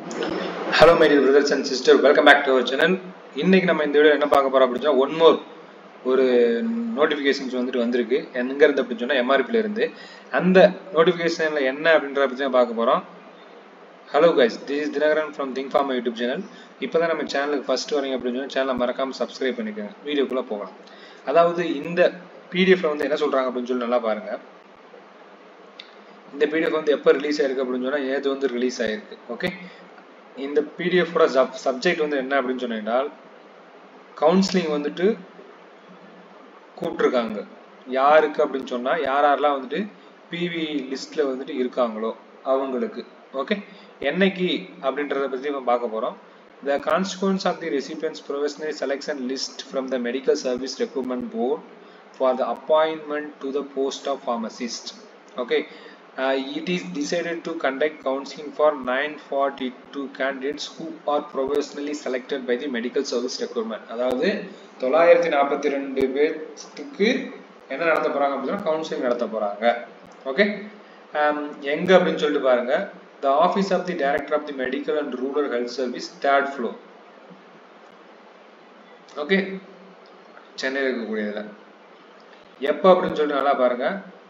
Hello my dear brothers and sisters, welcome back to our channel. இன்னைக்கு நம்ம இந்த video என்ன பார்க்க போறோம் அப்படினா one more ஒரு நோட்டிஃபிகேஷன்ஸ் வந்திருக்கு எங்க இருந்து அப்படி சொன்னா MRP ல இருந்து அந்த நோட்டிஃபிகேஷன்ல என்ன அப்படிங்கறத பத்தி தான் பார்க்க போறோம். Hello guys, this is Dinagaran from Think Pharma YouTube channel. இப்போதான் நம்ம சேனலுக்கு ஃபர்ஸ்ட் வரீங்க அப்படினு சொன்னா சேனலை மறக்காம Subscribe பண்ணிக்கங்க. வீடியோக்குள்ள போகலாம். அதாவது இந்த PDF ல வந்து என்ன சொல்றாங்க அப்படினு சொல்லி நல்லா பாருங்க. இந்த PDF வந்து எப்ப ரிலீஸ் ஆயிருக்கு அப்படினு சொன்னா நேத்து வந்து ரிலீஸ் ஆயிருக்கு. ஓகே. இந்த PDF ஓட சப்ஜெக்ட் வந்து என்ன அப்படினு சொன்னீங்கனால் கவுன்சிலிங் வந்துட்டு கூப்பிட்டுருக்காங்க. யாருக்கு அப்படினு சொன்னா யாரெல்லாம் வந்துட்டு PV லிஸ்ட்ல வந்துட்டு இருக்காங்களோ அவங்களுக்கு. ஓகே. என்னைக்கு அப்படின்றத பத்தி நம்ம பார்க்க போறோம். The consequence of the recipient's provisional selection list from the Medical Service Recruitment Board for the appointment to the post of pharmacist. Okay. It is decided to conduct counseling for 942 candidates who are provisionally selected by the medical service recruitment. அதாவது 942 பேருக்கு என்ன நடத்த போறாங்க அப்படினா counselling நடத்த போறாங்க. Okay. எங்க அப்படினு சொல்லிட்டு பாருங்க. The office of the director of the medical and rural health service, third floor. Okay. சென்னையில் இருக்கக்கூடியதுல எப்ப அப்படினு சொல்லிட்டு நல்லா பாருங்க.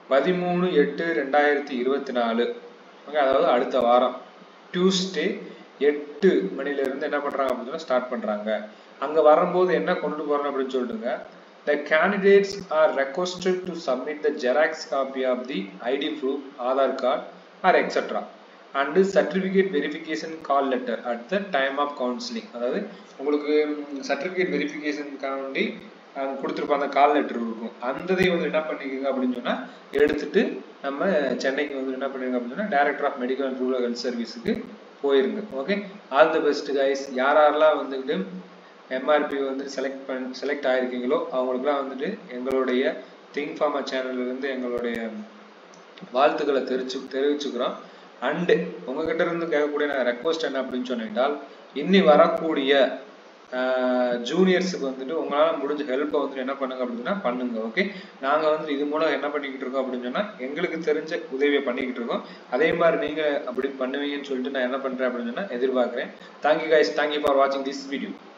13/8/2024. ஓகே, அதாவது அடுத்த வாரம் டியூஸ்டே 8 மணில இருந்து என்ன பண்றாங்க அப்படினா ஸ்டார்ட் பண்றாங்க. அங்க வரும்போது என்ன கொண்டு போறோம் அப்படினு சொல்லுங்க. The candidates are requested to submit the xerox copy of the ID proof, Aadhaar card or etc. and certificate verification call letter at the time of counseling. அதாவது உங்களுக்கு certificate verification காண்டி கொடுத்திருப்பாங்க கால் லெட்டர் இருக்கும். அந்ததை வந்து என்ன பண்ணிக்கங்க அப்படினு சொன்னா எடுத்துட்டு நம்ம சென்னைக்கு வந்து என்ன பண்ணுங்க அப்படினா director of medical and rural health சர்வீஸ்க்கு போயிருங்க. Okay. All the best guys. யாரெல்லாம் வந்துட்டு MRP வந்து செலக்ட் ஆயிருக்கீங்களோ அவங்களுக்குலாம் வந்துட்டு எங்களுடைய திங்க் ஃபார்மா சேனல்ல இருந்து எங்களுடைய வாழ்த்துக்களை தெரிவிச்சுக்கிறோம். அண்ட் உங்ககிட்ட இருந்து கேட்கக்கூடிய ரெக்வெஸ்ட் என்ன அப்படின்னு சொன்னால் இன்னி வரக்கூடிய ஜூனியர்ஸுக்கு வந்துட்டு உங்களால் முடிஞ்ச ஹெல்ப்பை வந்துட்டு என்ன பண்ணுங்க அப்படின்னா பண்ணுங்க. ஓகே. நாங்கள் வந்து இது மூலம் என்ன பண்ணிக்கிட்டு இருக்கோம் அப்படின்னு சொன்னால் எங்களுக்கு தெரிஞ்ச உதவியை பண்ணிக்கிட்டு இருக்கோம். அதே மாதிரி நீங்கள் அப்படி பண்ணுவீங்கன்னு சொல்லிட்டு நான் என்ன பண்ணுறேன் அப்படின்னு சொன்னால் எதிர்பார்க்குறேன். Thank you guys. தேங்க்யூ ஃபார் வாட்சிங் திஸ் வீடியோ.